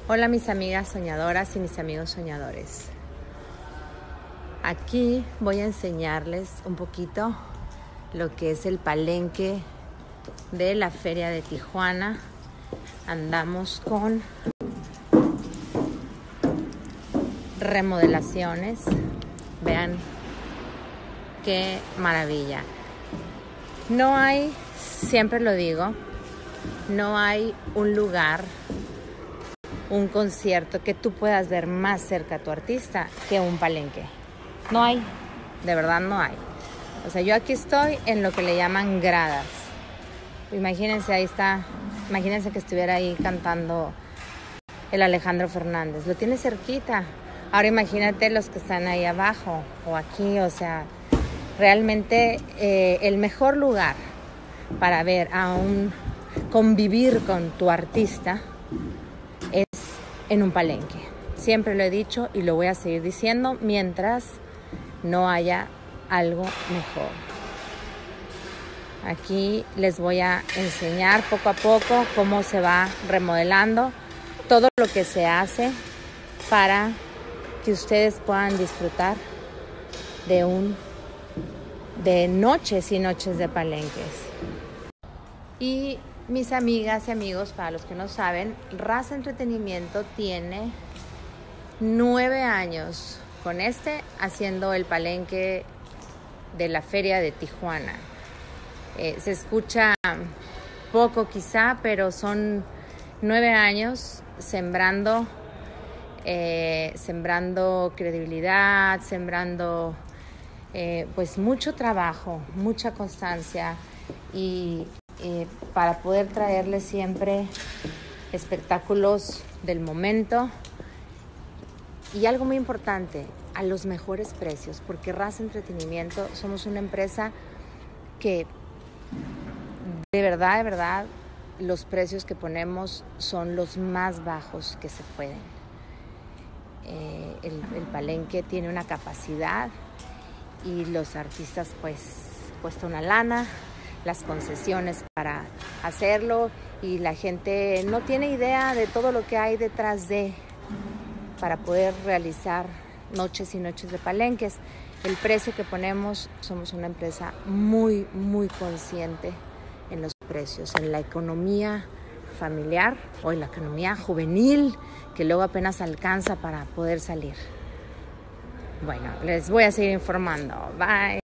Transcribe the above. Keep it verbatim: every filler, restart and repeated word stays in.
Hola mis amigas soñadoras y mis amigos soñadores. Aquí voy a enseñarles un poquito lo que es el palenque de la Feria de Tijuana. Andamos con remodelaciones. Vean qué maravilla. No hay, siempre lo digo, no hay un lugar, un concierto que tú puedas ver más cerca a tu artista que un palenque. No hay, de verdad no hay. O sea, yo aquí estoy en lo que le llaman gradas. Imagínense, ahí está, imagínense que estuviera ahí cantando el Alejandro Fernández. Lo tiene cerquita. Ahora imagínate los que están ahí abajo o aquí, o sea, realmente eh, el mejor lugar para ver a un, convivir con tu artista es en un palenque. Siempre lo he dicho y lo voy a seguir diciendo mientras no haya algo mejor. Aquí les voy a enseñar poco a poco cómo se va remodelando todo lo que se hace para que ustedes puedan disfrutar de un de noches y noches de palenques. Y mis amigas y amigos, para los que no saben, Raza Entretenimiento tiene nueve años con este haciendo el palenque de la Feria de Tijuana. Eh, se escucha poco quizá, pero son nueve años sembrando, eh, sembrando credibilidad, sembrando eh, pues mucho trabajo, mucha constancia y eh, para poder traerles siempre espectáculos del momento. Y algo muy importante, a los mejores precios, porque Raza Entretenimiento somos una empresa que de verdad, de verdad, los precios que ponemos son los más bajos que se pueden. Eh, el, el palenque tiene una capacidad y los artistas pues cuesta una lana, las concesiones para hacerlo y la gente no tiene idea de todo lo que hay detrás de para poder realizar noches y noches de palenques. El precio que ponemos, somos una empresa muy, muy consciente en los precios, en la economía familiar o en la economía juvenil, que luego apenas alcanza para poder salir. Bueno, les voy a seguir informando. Bye.